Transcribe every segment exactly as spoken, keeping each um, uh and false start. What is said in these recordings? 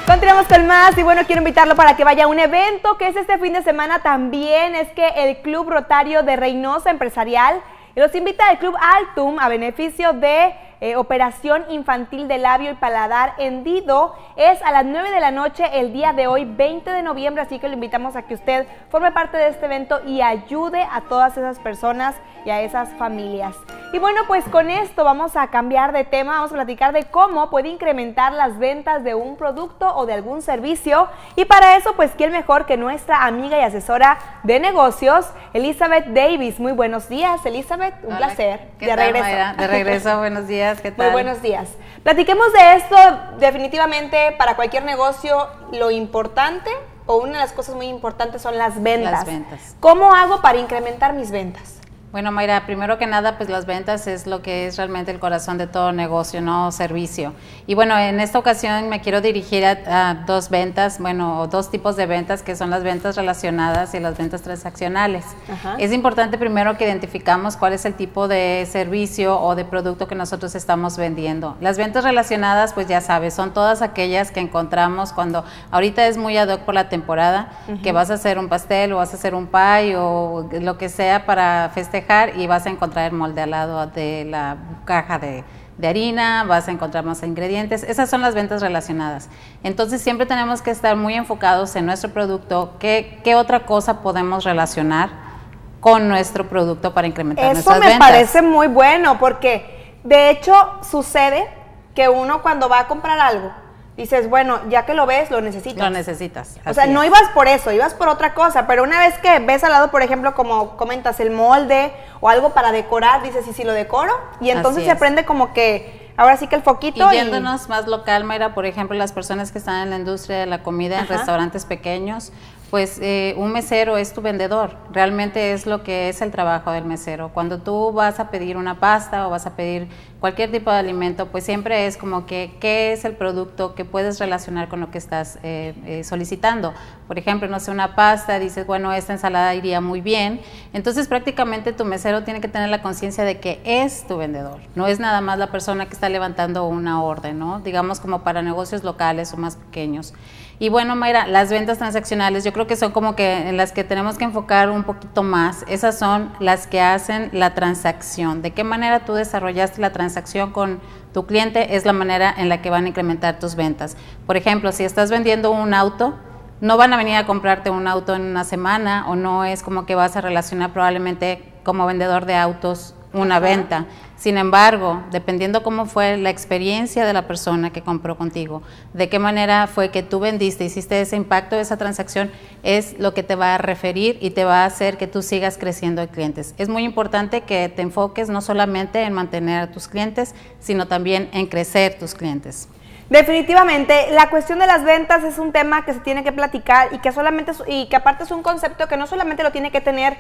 Continuamos con más y bueno, quiero invitarlo para que vaya a un evento que es este fin de semana también. Es que el Club Rotario de Reynosa Empresarial los invita al Club Altum a beneficio de eh, Operación Infantil de Labio y Paladar Hendido. Es a las nueve de la noche el día de hoy, veinte de noviembre, así que lo invitamos a que usted forme parte de este evento y ayude a todas esas personas y a esas familias. Y bueno, pues con esto vamos a cambiar de tema, vamos a platicar de cómo puede incrementar las ventas de un producto o de algún servicio. Y para eso, pues, ¿quién mejor que nuestra amiga y asesora de negocios, Elizabeth Davis? Muy buenos días, Elizabeth, un Hola, placer. ¿qué de tal, regreso. Mayra? De regreso, buenos días, ¿qué tal? Muy buenos días. Platiquemos de esto. Definitivamente, para cualquier negocio, lo importante o una de las cosas muy importantes son las ventas. Las ventas. ¿Cómo hago para incrementar mis ventas? Bueno, Mayra, primero que nada, pues las ventas es lo que es realmente el corazón de todo negocio, no servicio. Y bueno, en esta ocasión me quiero dirigir a, a dos ventas, bueno, dos tipos de ventas, que son las ventas relacionadas y las ventas transaccionales. Ajá. Es importante primero que identificamos cuál es el tipo de servicio o de producto que nosotros estamos vendiendo. Las ventas relacionadas, pues ya sabes, son todas aquellas que encontramos cuando ahorita es muy ad hoc por la temporada, uh-huh. que vas a hacer un pastel o vas a hacer un pie o lo que sea para festejar, y vas a encontrar el molde al lado de la caja de, de harina, vas a encontrar más ingredientes. Esas son las ventas relacionadas. Entonces siempre tenemos que estar muy enfocados en nuestro producto. ¿Qué, qué otra cosa podemos relacionar con nuestro producto para incrementar nuestras ventas? Eso me parece muy bueno, porque de hecho sucede que uno cuando va a comprar algo, dices, bueno, ya que lo ves, lo necesitas. Lo necesitas. O sea, no es. ibas por eso, ibas por otra cosa, pero una vez que ves al lado, por ejemplo, como comentas, el molde o algo para decorar, dices, ¿y si lo decoro? Y entonces se prende como que, ahora sí que el foquito. Y yéndonos y... más local, Mayra, por ejemplo, las personas que están en la industria de la comida, en Ajá. restaurantes pequeños, pues eh, un mesero es tu vendedor, realmente es lo que es el trabajo del mesero. Cuando tú vas a pedir una pasta o vas a pedir cualquier tipo de alimento, pues siempre es como que qué es el producto que puedes relacionar con lo que estás eh, eh, solicitando. Por ejemplo, no sé, una pasta, dices, bueno, esta ensalada iría muy bien, entonces prácticamente tu mesero tiene que tener la conciencia de que es tu vendedor, no es nada más la persona que está levantando una orden, ¿no? Digamos como para negocios locales o más pequeños. Y bueno, Mayra, las ventas transaccionales yo creo que son como que en las que tenemos que enfocar un poquito más. Esas son las que hacen la transacción. ¿De qué manera tú desarrollaste la transacción con tu cliente? Es la manera en la que van a incrementar tus ventas. Por ejemplo, si estás vendiendo un auto, no van a venir a comprarte un auto en una semana, o no es como que vas a relacionar probablemente como vendedor de autos una venta. Sin embargo, dependiendo cómo fue la experiencia de la persona que compró contigo, de qué manera fue que tú vendiste, hiciste ese impacto de esa transacción, es lo que te va a referir y te va a hacer que tú sigas creciendo de clientes. Es muy importante que te enfoques no solamente en mantener a tus clientes, sino también en crecer tus clientes. Definitivamente, la cuestión de las ventas es un tema que se tiene que platicar y que solamente y que aparte es un concepto que no solamente lo tiene que tener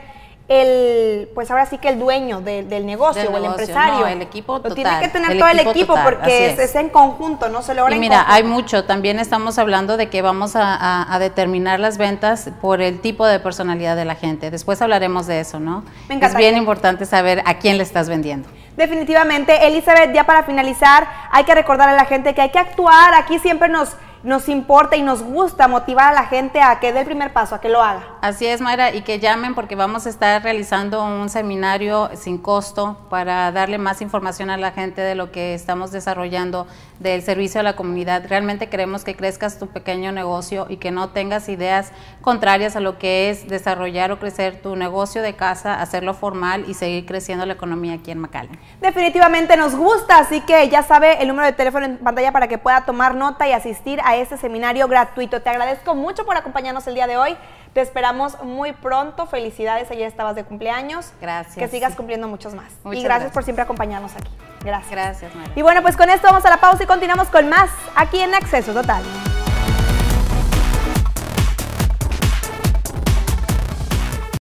el, pues ahora sí que el dueño de, del negocio del o el negocio, empresario. No, el equipo total. Lo tiene que tener el todo equipo el equipo total, porque es, es. es en conjunto, no se logra y en mira, conjunto. hay mucho, también estamos hablando de que vamos a, a, a determinar las ventas por el tipo de personalidad de la gente. Después hablaremos de eso, ¿no? Me encanta. Es bien importante saber a quién le estás vendiendo. Definitivamente. Elizabeth, ya para finalizar, hay que recordar a la gente que hay que actuar. Aquí siempre nos, nos importa y nos gusta motivar a la gente a que dé el primer paso, a que lo haga. Así es, Mayra, y que llamen porque vamos a estar realizando un seminario sin costo para darle más información a la gente de lo que estamos desarrollando del servicio a la comunidad. Realmente queremos que crezcas tu pequeño negocio y que no tengas ideas contrarias a lo que es desarrollar o crecer tu negocio de casa, hacerlo formal y seguir creciendo la economía aquí en McAllen. Definitivamente nos gusta, así que ya sabe el número de teléfono en pantalla para que pueda tomar nota y asistir a este seminario gratuito. Te agradezco mucho por acompañarnos el día de hoy. Te esperamos muy pronto. Felicidades, ayer estabas de cumpleaños. Gracias. Que sigas cumpliendo muchos más. Muchas y gracias, gracias por siempre acompañarnos aquí. Gracias. Gracias, Mayra. Y bueno, pues con esto vamos a la pausa y continuamos con más aquí en Acceso Total.